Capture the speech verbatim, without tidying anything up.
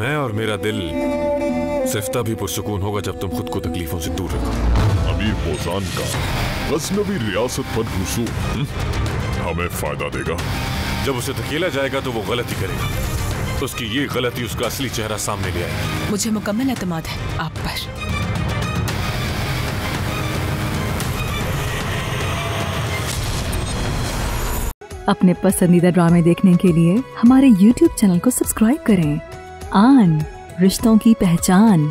मैं और मेरा दिल सिर्फ तभी पुरसुकून होगा जब तुम खुद को तकलीफों से दूर रखो। अमीर पोजान का गजनवी रियासत पर हुजूम हमें फायदा देगा। जब उसे धकेला जाएगा तो वो गलती करेगा। उसकी ये गलती उसका असली चेहरा सामने ले आएगी। मुझे मुकम्मल एतमाद है आप पर। अपने पसंदीदा ड्रामे देखने के लिए हमारे यूट्यूब चैनल को सब्सक्राइब करें। आन, रिश्तों की पहचान।